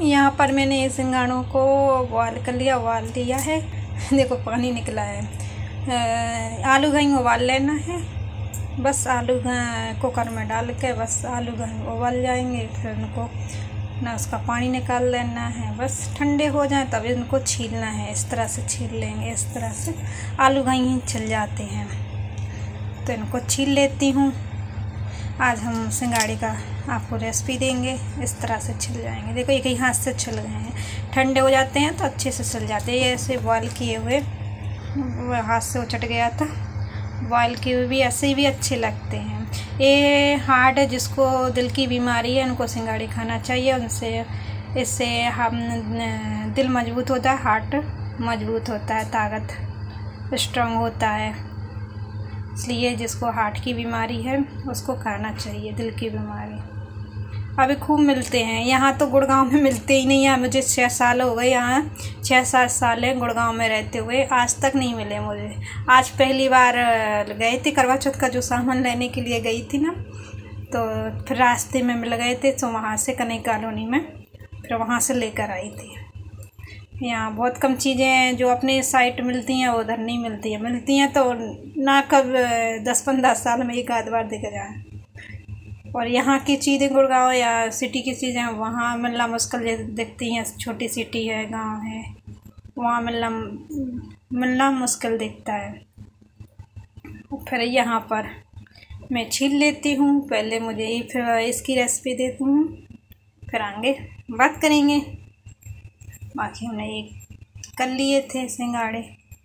यहाँ पर मैंने सिंघाड़ों को उबाल कर लिया, उबाल दिया है। देखो पानी निकला है। आलू घई उबाल लेना है, बस आलू कुकर में डाल के बस आलू उबाल जाएंगे, फिर उनको ना उसका पानी निकाल लेना है। बस ठंडे हो जाए तब इनको छीलना है। इस तरह से छील लेंगे, इस तरह से आलू घई ही छिल जाते हैं। तो इनको छील लेती हूँ। आज हम सिंघाड़े का आपको रेसिपी देंगे। इस तरह से छिल जाएंगे। देखो एक ही हाथ से छिल गए हैं। ठंडे हो जाते हैं तो अच्छे से छिल जाते हैं। ऐसे बॉयल किए हुए हाथ से उचट गया था। बॉयल किए हुए भी ऐसे ही भी अच्छे लगते हैं। ये हार्ट है, जिसको दिल की बीमारी है, उनको सिंघाड़े खाना चाहिए। उनसे इससे हम दिल मजबूत होता है, हार्ट मजबूत होता है, ताकत स्ट्रांग होता है। इसलिए जिसको हार्ट की बीमारी है उसको खाना चाहिए, दिल की बीमारी। अभी खूब मिलते हैं यहाँ तो, गुड़गांव में मिलते ही नहीं है। मुझे 6 साल हो गए यहाँ, 6-7 साल है गुड़गांव में रहते हुए, आज तक नहीं मिले मुझे। आज पहली बार गए थे, करवा चौथ का जो सामान लेने के लिए गई थी ना, तो फिर रास्ते में मिल गए थे, तो वहाँ से कनई कॉलोनी में फिर वहाँ से लेकर आई थी। यहाँ बहुत कम चीज़ें हैं जो अपने साइट मिलती हैं, उधर नहीं मिलती है। मिलती हैं तो ना कब 10-15 साल में एक आध बार दिख जाए। और यहाँ की चीज़ें गुड़गांव या सिटी की चीज़ें वहाँ मिलना मुश्किल दिखती हैं। छोटी सिटी है, गांव है, वहाँ मिलना मुश्किल दिखता है। फिर यहाँ पर मैं छील लेती हूँ पहले। मुझे फिर इसकी रेसिपी देती हूँ, फिर आगे बात करेंगे। बाकी हमने ये कर लिए थे सिंघाड़े।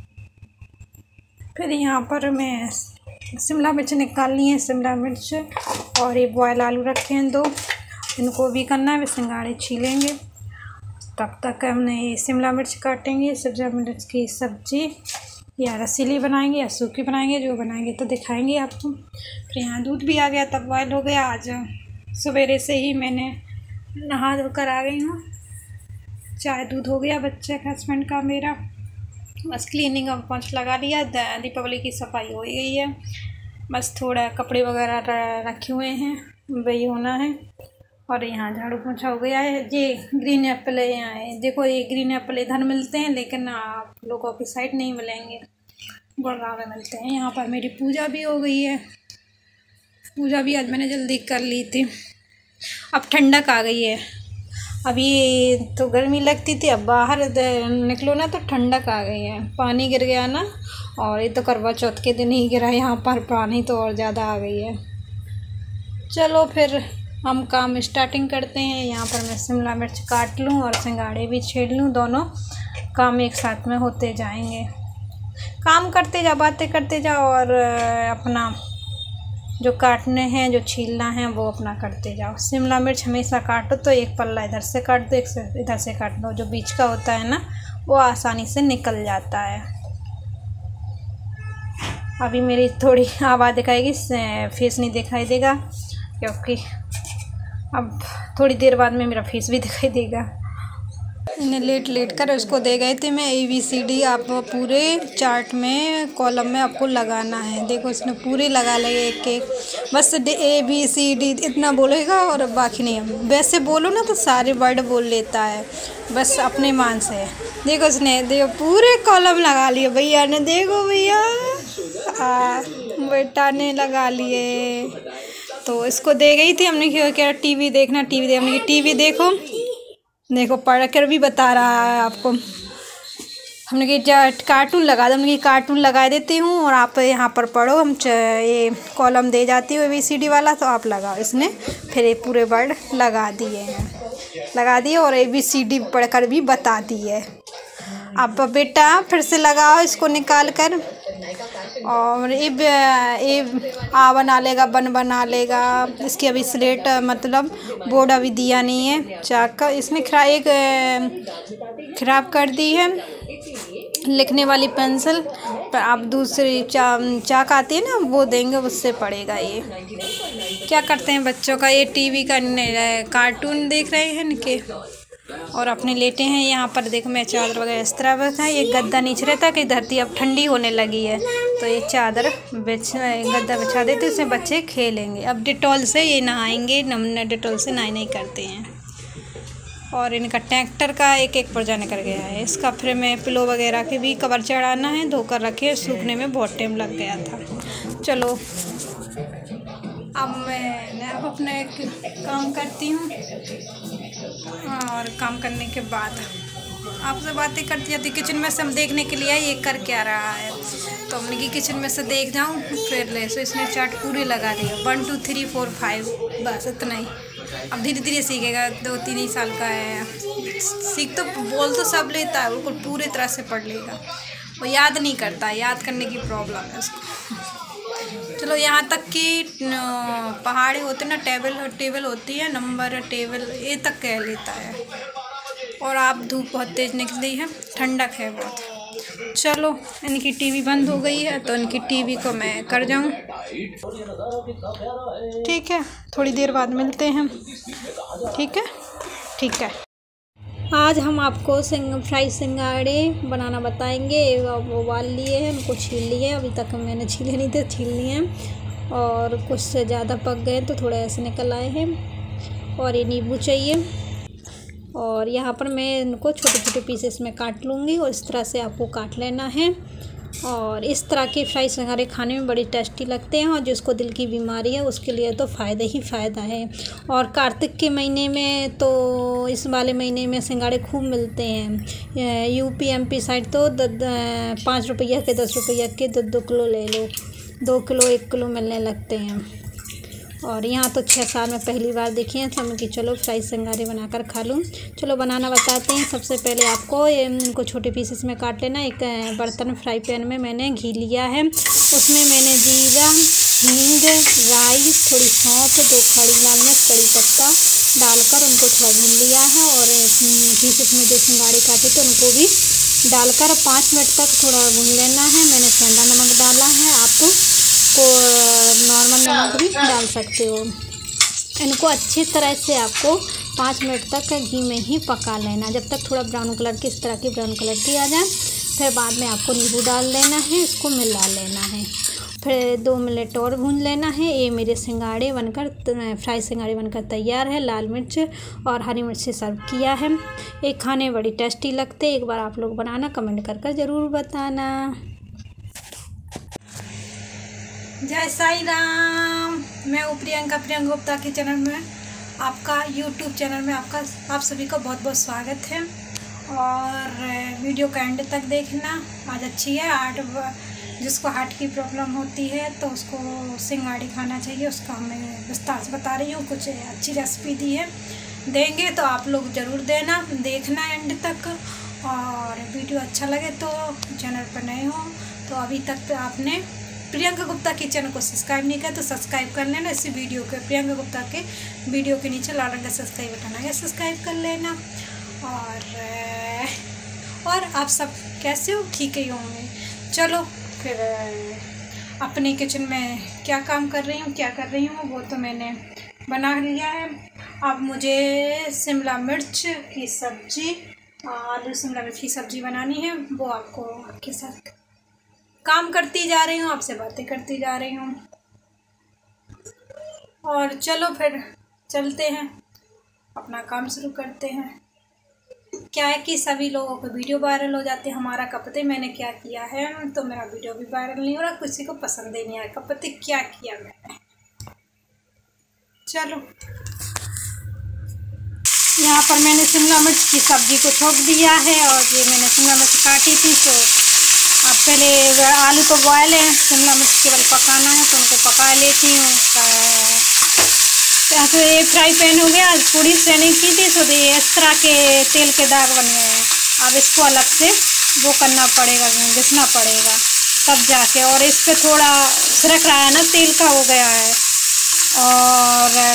फिर यहाँ पर मैं शिमला मिर्च निकाल ली है, शिमला मिर्च और ये बॉयल आलू रखे हैं 2, इनको भी करना है। सिंघाड़े छीलेंगे, तब तक हमने ये शिमला मिर्च काटेंगे। शिमला मिर्च की सब्ज़ी या रसीली बनाएंगे या सूखी बनाएंगे, जो बनाएंगे तो दिखाएंगे आपको। फिर यहाँ दूध भी आ गया, तब बॉयल हो गया। आज सवेरे से ही मैंने नहा धोकर आ गई हूँ। चाय दूध हो गया बच्चे का, हस्बैंड का, मेरा। बस क्लीनिंग का पोंछ लगा लिया। दीपावली की सफाई हो गई है। बस थोड़ा कपड़े वगैरह रखे हुए हैं, वही होना है। और यहाँ झाड़ू पोंछा हो गया है। ये ग्रीन एप्पल है यहाँ है, देखो ये ग्रीन एप्पल इधर मिलते हैं, लेकिन आप लोगों की साइड नहीं मिलेंगे, गुड़गांव में मिलते हैं। यहाँ पर मेरी पूजा भी हो गई है। पूजा भी आज मैंने जल्दी कर ली थी। अब ठंडक आ गई है। अभी तो गर्मी लगती थी, अब बाहर निकलो ना तो ठंडक आ गई है। पानी गिर गया ना, और ये तो करवा चौथ के दिन ही गिरा। यहाँ पर पानी तो और ज़्यादा आ गई है। चलो फिर हम काम स्टार्टिंग करते हैं। यहाँ पर मैं शिमला मिर्च काट लूँ और सिंघाड़े भी छील लूँ। दोनों काम एक साथ में होते जाएंगे। काम करते जाओ, बातें करते जाओ, और अपना जो काटने हैं, जो छीलना है, वो अपना करते जाओ। शिमला मिर्च हमेशा काटो तो एक पल्ला इधर से काट दो, एक से इधर से काट दो। जो बीच का होता है ना, वो आसानी से निकल जाता है। अभी मेरी थोड़ी आवाज़ दिखाएगी, फेस नहीं दिखाई देगा, क्योंकि अब थोड़ी देर बाद में मेरा फेस भी दिखाई देगा। इन्हें लेट कर उसको दे गए थे मैं ABCD। आप पूरे चार्ट में, कॉलम में आपको लगाना है। देखो इसने पूरे लगा लिए एक एक, बस ABCD इतना बोलेगा और बाकी नहीं। वैसे बोलो ना तो सारे वर्ड बोल लेता है, बस अपने मान से। देखो इसने, देखो पूरे कॉलम लगा लिए भैया ने। देखो भैया, बेटा ने लगा लिए। तो इसको दे गई थी हमने, क्या TV देखना, हमने TV देखो। देखो पढ़ कर भी बता रहा है आपको। हमने कि कार्टून लगा दो, हमने कि कार्टून लगा देती हूँ और आप यहाँ पर पढ़ो। हम ये कॉलम दे जाती हूँ ABCD वाला, तो आप लगाओ। इसने फिर ये पूरे वर्ड लगा दिए और ABCD पढ़कर भी बता दिए। अब बेटा फिर से लगाओ इसको निकाल कर। और ये आ बना लेगा, बन बना लेगा। इसकी अभी स्लेट मतलब बोर्ड अभी दिया नहीं है चाक का। इसने खराब कर दी है लिखने वाली पेंसिल। पर आप दूसरी चाक आती है ना, वो देंगे, उससे पड़ेगा। ये क्या करते हैं बच्चों का, ये TV का कार्टून देख रहे हैं इनके, और अपने लेटे हैं यहाँ पर। देखो मैं चादर वगैरह इस तरह रखा है। ये गद्दा नीचे रहता कि धरती अब ठंडी होने लगी है, तो ये चादर गद्दा बिछा देते, उसमें बच्चे खेलेंगे। अब डिटॉल से ये नहाएंगे, डेटॉल से नहाए नहीं करते हैं। और इनका ट्रैक्टर का एक पुर्जा निकल गया है। इसका फिर मैं पिलो वगैरह के भी कवर चढ़ाना है, धोकर रखे, सूखने में बहुत टाइम लग गया था। चलो अब मैं अपने काम करती हूँ और काम करने के बाद आपसे बातें करती जाती। किचन में से हम देखने के लिए ये कर क्या रहा है, तो हमने कि किचन में से देख जाऊँ। फिर ले सो इसने चार्ट पूरे लगा दिए 1 2 3 4 5, बस इतना ही। अब धीरे धीरे सीखेगा, 2-3 ही साल का है। सीख तो बोल तो सब लेता है, बिल्कुल पूरी तरह से पढ़ लेगा। वो याद नहीं करता, याद करने की प्रॉब्लम है उसको। चलो यहाँ तक कि पहाड़े होते ना, टेबल होती है, नंबर टेबल ये तक कह लेता है। और आप धूप बहुत तेज़ निकली है, ठंडक है बहुत। चलो इनकी टीवी बंद हो गई है, तो इनकी टीवी को मैं कर जाऊँ। ठीक है, थोड़ी देर बाद मिलते हैं। ठीक है, ठीक है। आज हम आपको फ्राई सिंघाड़े बनाना बताएंगे। वो उबाल लिए हैं, उनको छील लिए हैं। अभी तक मैंने छीले नहीं थे, छील लिए हैं। और कुछ से ज़्यादा पक गए तो थोड़े ऐसे निकल आए हैं। और ये नींबू चाहिए। और यहाँ पर मैं इनको छोटे छोटे पीसेस में काट लूँगी, और इस तरह से आपको काट लेना है। और इस तरह के फ्राई सिंघाड़े खाने में बड़ी टेस्टी लगते हैं, और जिसको दिल की बीमारी है उसके लिए तो फ़ायदा ही फ़ायदा है। और कार्तिक के महीने में तो इस वाले महीने में सिंघाड़े खूब मिलते हैं। यूपी MP साइड तो 5 रुपये के 10 रुपये के 2 किलो ले लो, 2 किलो 1 किलो मिलने लगते हैं। और यहाँ तो 6 साल में पहली बार देखी हैं, तो कि चलो फ्राई सिंघाड़े बनाकर खा लूँ। चलो बनाना बताते हैं। सबसे पहले आपको इनको छोटे पीसेस में काट लेना। एक बर्तन फ्राई पैन में मैंने घी लिया है, उसमें मैंने जीरा, हींग, राई, थोड़ी सौंफ, 2 खड़ी लाल मिर्च, कड़ी पत्ता डालकर उनको थोड़ा भून लिया है। और पीसेस में जो सिंघाड़े काटे तो उनको भी डालकर 5 मिनट तक थोड़ा भून लेना है। मैंने सेंधा नमक डाला है, आप को नॉर्मल नमक भी डाल सकते हो। इनको अच्छी तरह से आपको 5 मिनट तक घी में ही पका लेना, जब तक थोड़ा ब्राउन कलर की, इस तरह की ब्राउन कलर की आ जाए। फिर बाद में आपको नींबू डाल देना है, इसको मिला लेना है। फिर 2 मिनट और भून लेना है। ये मेरे सिंघाड़े बनकर फ्राई सिंघाड़े बनकर तैयार है। लाल मिर्च और हरी मिर्च से सर्व किया है। ये खाने बड़ी टेस्टी लगते। एक बार आप लोग बनाना, कमेंट कर ज़रूर बताना। जय साई राम। मैं हूँ प्रियंका गुप्ता के चैनल में, आपका YouTube चैनल में आप सभी का बहुत बहुत स्वागत है। और वीडियो का एंड तक देखना। आज अच्छी है, जिसको हार्ट की प्रॉब्लम होती है तो उसको सिंघाड़े खाना चाहिए, उसका मैं विस्तार से बता रही हूँ। कुछ अच्छी रेसिपी दी है, देंगे तो आप लोग ज़रूर देखना एंड तक। और वीडियो अच्छा लगे तो चैनल पर नए हो तो अभी तक आपने प्रियंका गुप्ता के चैनल को सब्सक्राइब नहीं किया तो सब्सक्राइब कर लेना। इसी वीडियो के प्रियंका गुप्ता के वीडियो के नीचे लाल रंग का सब्सक्राइब बटन है, सब्सक्राइब कर लेना। और आप सब कैसे हो? ठीक ही होंगे। चलो फिर अपने किचन में क्या काम कर रही हूँ वो तो मैंने बना लिया है। अब मुझे शिमला मिर्च की सब्ज़ी, आलू शिमला मिर्च की सब्ज़ी बनानी है। वो आपको आपके साथ काम करती जा रही हूँ, आपसे बातें करती जा रही हूँ। और चलो फिर चलते हैं, अपना काम शुरू करते हैं। क्या है कि सभी लोगों को वीडियो वायरल हो जाते हैं। हमारा कपते मैंने क्या किया है, तो मेरा वीडियो भी वायरल नहीं हो रहा, किसी को पसंद ही नहीं आया। कपते क्या किया मैंने। चलो यहाँ पर मैंने शिमला मिर्च की सब्ज़ी को छोक दिया है, और ये मैंने शिमला मिर्च काटी थी। तो अब पहले आलू तो बॉयल है, शिमला मिर्च केवल पकाना है, तो उनको पका लेती हूँ। तो ये फ्राई पैन हो गया, पूरी स्ट्रेनिंग की थी तो ये इस तरह के तेल के दाग बन गए हैं। अब इसको अलग से वो करना पड़ेगा, घिसना पड़ेगा तब जाके। और इस पर थोड़ा छिड़क रहा है ना, तेल का हो गया है। और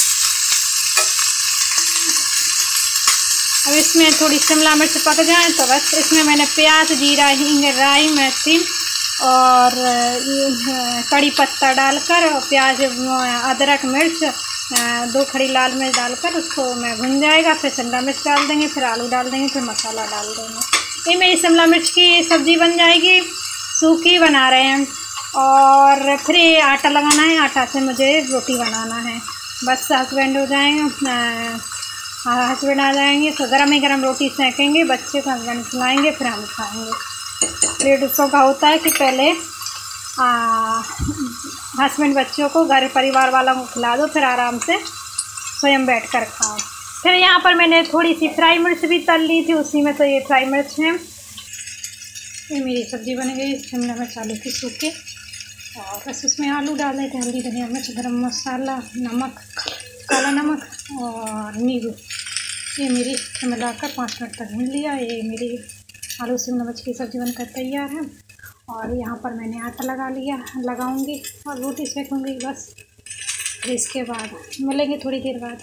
अब इसमें थोड़ी शिमला मिर्च पक जाए तो बस इसमें मैंने प्याज, जीरा, हींग, राई, मेथी और कड़ी पत्ता डालकर, और प्याज, अदरक, मिर्च, 2 खड़ी लाल मिर्च डालकर उसको मैं भुन जाएगा। फिर शिमला मिर्च डाल देंगे, फिर आलू डाल देंगे, फिर मसाला डाल देंगे। ये मेरी शिमला मिर्च की सब्ज़ी बन जाएगी। सूखी बना रहे हैं। और फिर ये आटा लगाना है, आटा से मुझे रोटी बनाना है। बस हस्बैंड हो जाएंगे, हस्बैंड आ जाएंगे तो गरम ही गरम रोटी सेकेंगे, बच्चे को हस्बैंड खिलाएंगे, फिर हम खाएंगे। लेडीज़ों का होता है कि पहले हस्बैंड बच्चों को घर परिवार वालों को खिला दो, फिर आराम से स्वयं बैठ कर खाओ। फिर यहाँ पर मैंने थोड़ी सी फ्राई मिर्च भी तल ली थी उसी में, तो ये फ्राई मिर्च है। ये मेरी सब्ज़ी बन गई, शिमला मिर्च आलू की सूखे, और बस उसमें आलू डाले थे, हल्दी धनिया मिर्च गरम मसाला नमक काला नमक और नींबू। ये मेरी मिलाकर 5 मिनट तक भून लिया। ये मेरी आलू शिमला मिर्च की सब्ज़ी बनकर तैयार है। और यहाँ पर मैंने आटा लगाऊंगी और रोटी सेकूँगी बस। फिर इसके बाद मिलेंगे थोड़ी देर बाद।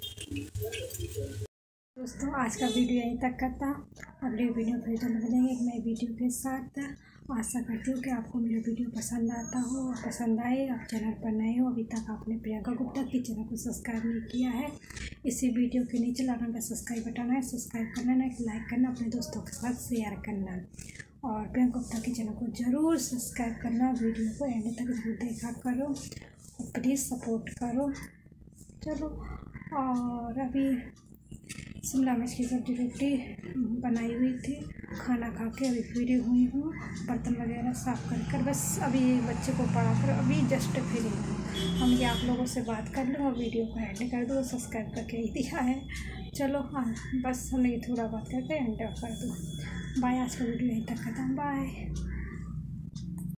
दोस्तों आज का वीडियो यहीं तक का था। अगले वीडियो फिर जल्द मिलेंगे एक नई वीडियो के साथ। आशा करती हूँ कि आपको मेरा वीडियो पसंद आता हो और पसंद आए। आप चैनल पर नए हो, अभी तक आपने प्रियंका गुप्ता की चैनल को सब्सक्राइब नहीं किया है, इसी वीडियो के नीचे लाल रंग का सब्सक्राइब बटन है, सब्सक्राइब करना, लाइक करना, अपने दोस्तों के साथ शेयर करना और प्रियंका गुप्ता की चैनल को ज़रूर सब्सक्राइब करना। वीडियो को एंड तक जरूर देखा करो और प्लीज़ सपोर्ट करो। चलो, और अभी शिमला मिर्च की सब्ज़ी रोटी बनाई हुई थी, खाना खा के अभी फ्री हुई हूँ, बर्तन वगैरह साफ़ कर बस अभी बच्चे को पढ़ाकर अभी जस्ट फ्री हूँ। हम ये आप लोगों से बात कर लूँ और वीडियो को एंड कर दूँ, सब्सक्राइब करके ही दिया है। चलो हाँ, बस हमने थोड़ा बात करके एंड कर दूँ। बाय, आज का वीडियो यहीं तक खत्म। बाय।